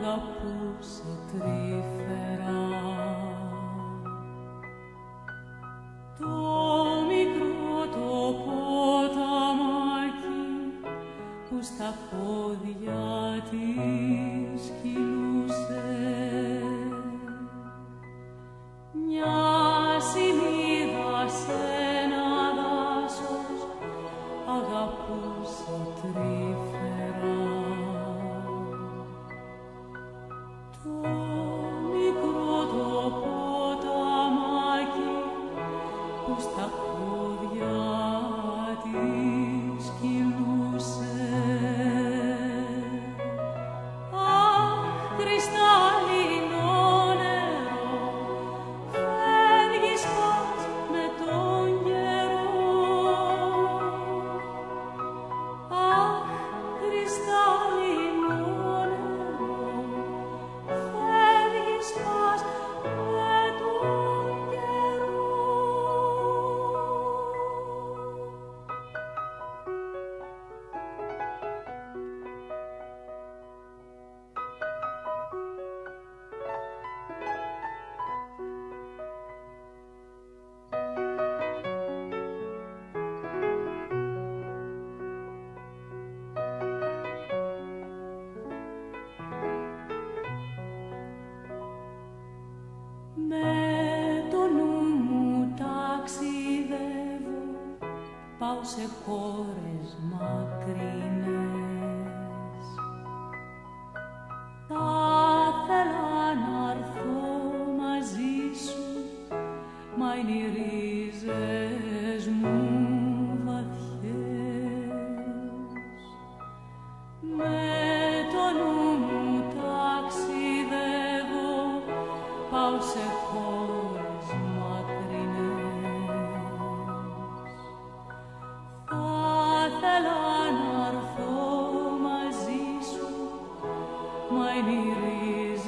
αγαπούσε τρυφερά. Το μικρό το ποταμάκι που στα πόδια της κυλούσε, μια συνείδα σ' ένα δάσος αγαπούσε τρυφερά. Το μικρό το ποταμάκι που στα πόδια της κυλούσε. Αχ, κρυσταλλινό νερό, φεύγεις πας με τον καιρό. Αχ, κρυσταλλινό νερό, φεύγεις πας με τον καιρό. Με το νου μου ταξιδεύω, πάω σε χώρες μακρινές. Θα ήθελα να έρθω μαζί σου, μα είναι οι ρίζες μου βαθιές. Με το νου μου ταξιδεύω, πάω σε χώρες μακρινές. Θα ήθελα να έρθω μαζί σου, μα είναι οι ρίζες